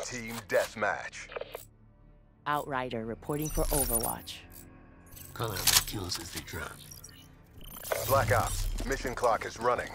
Team Deathmatch. Outrider reporting for Overwatch. Call out the kills as they drop. Black Ops, mission clock is running.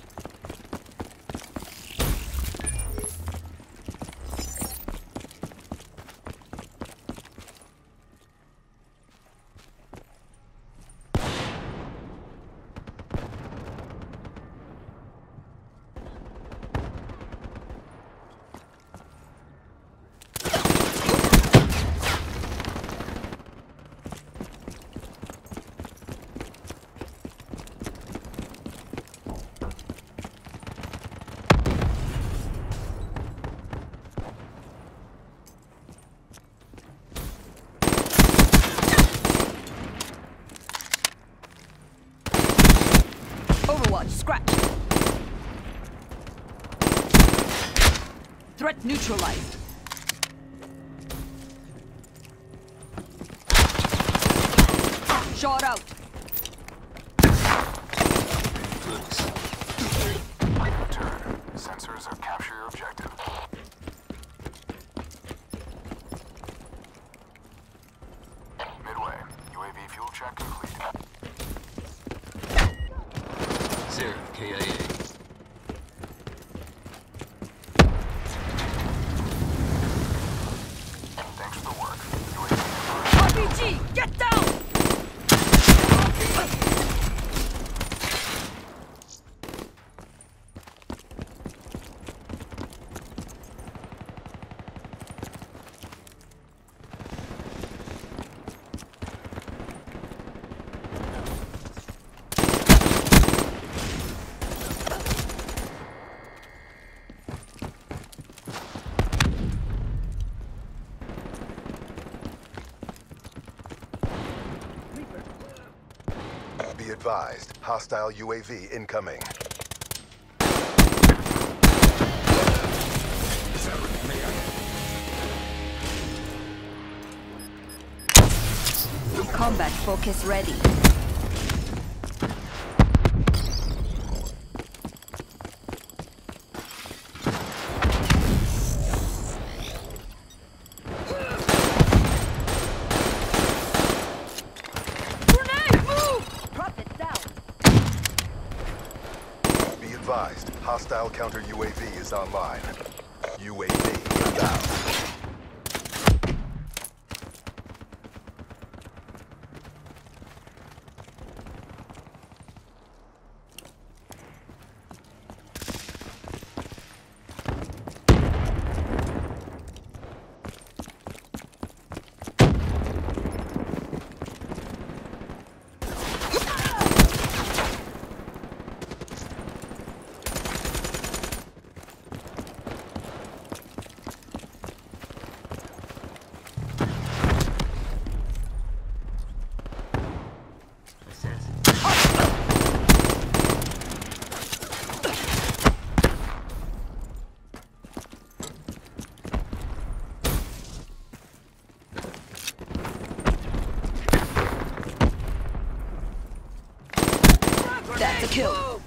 Overwatch, scratch. Threat neutralized. Shot out. Close. Return. Sensors have captured your objective. Midway. UAV fuel check complete. Sarah, KIA. Thanks for the work. UAV RPG, get down! Be advised, hostile UAV incoming. Combat focus ready. Grenade, move! Drop it down. Be advised, hostile counter UAV is online. UAV inbound. That's a kill.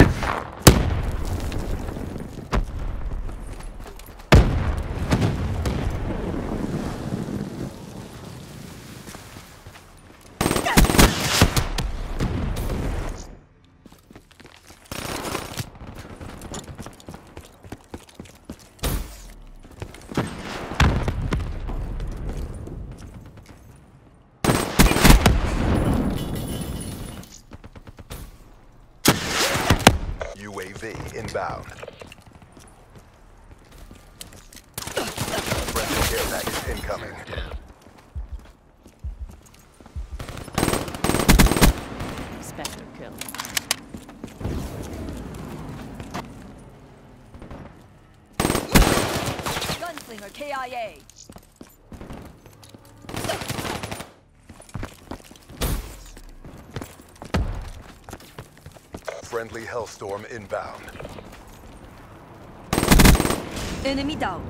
UAV inbound. Friendly care package incoming. Down. Spectre kill. Gunslinger KIA. Friendly Hellstorm inbound. Enemy down.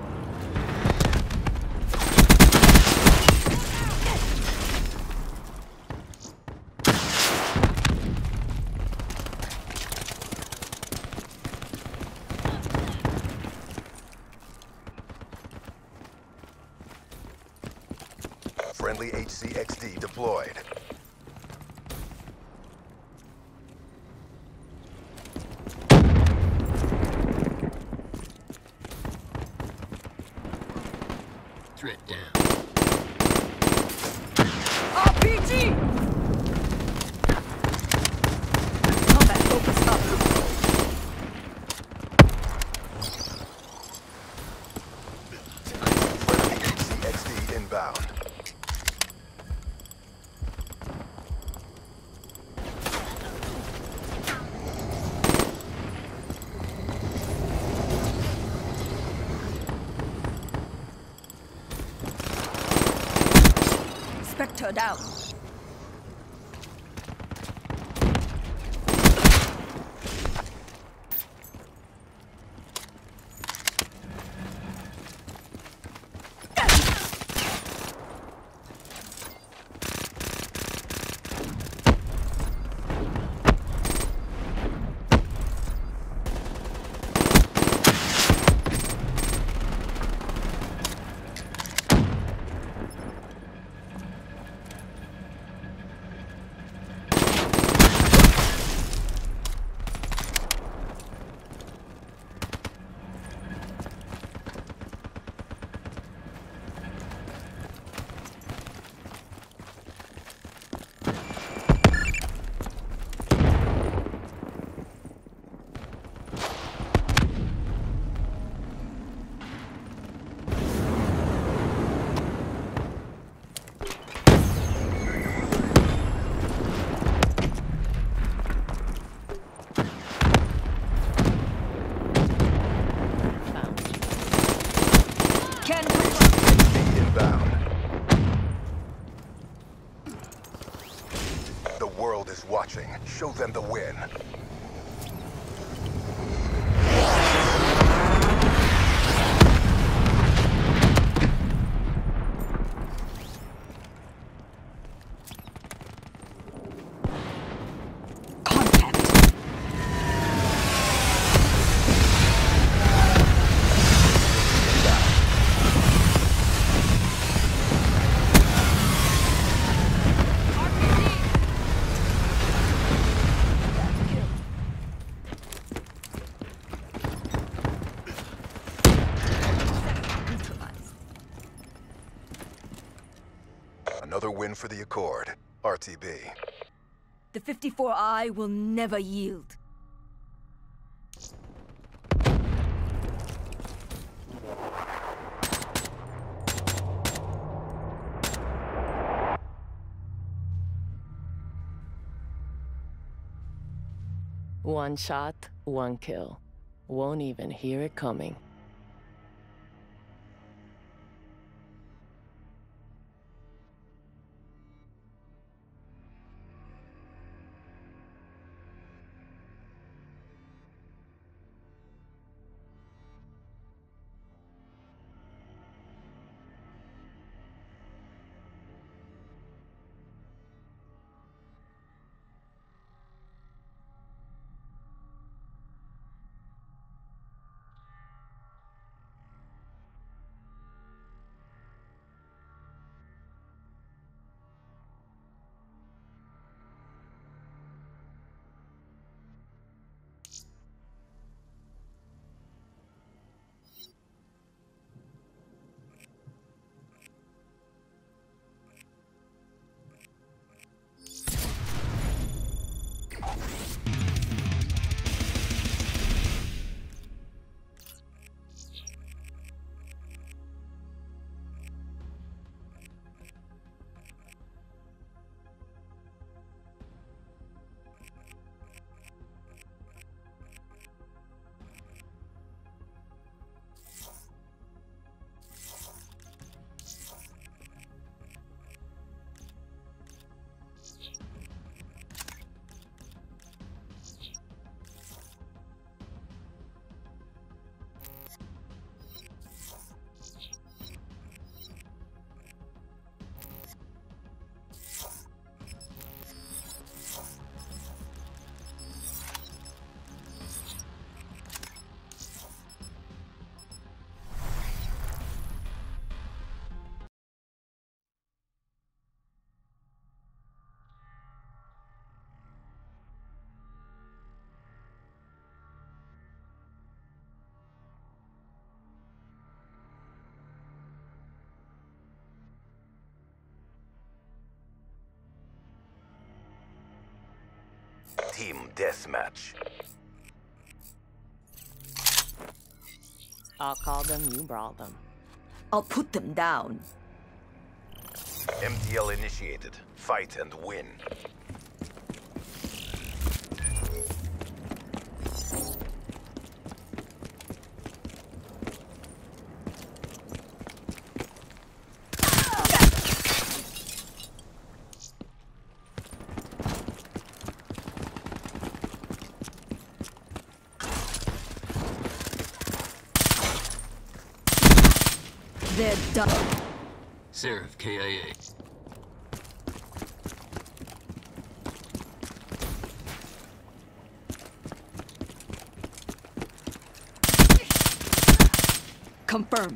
Friendly HCXD deployed. Threat down. RPG! Combat focus up. Friendly HCXD inbound. Spectre down. Found. Can Inbound. The world is watching. Show them the win. contact. Neutralized. Another win for the Accord. RTB. The 54I will never yield. One shot, one kill. Won't even hear it coming. Team deathmatch. I'll call them, you brawl them. I'll put them down. MTL initiated. Fight and win. They're done. Seraph KIA. Confirm.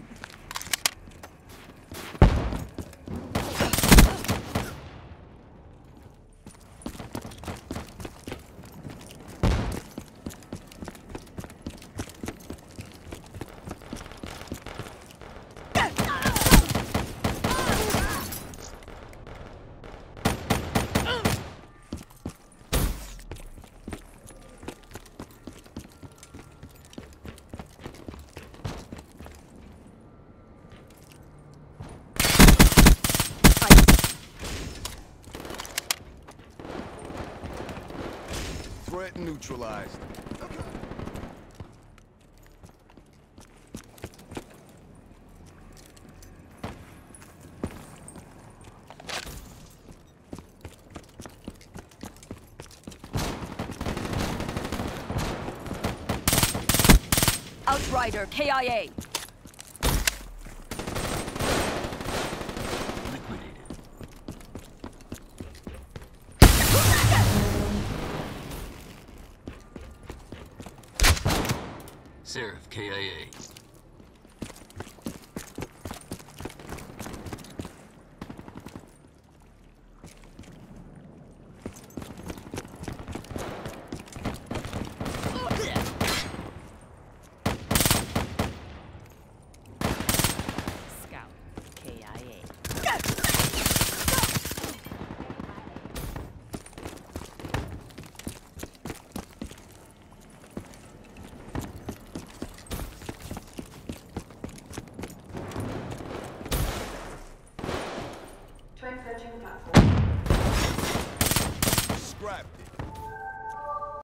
Threat neutralized. Outrider, KIA. Liquidated. Seraph KIA.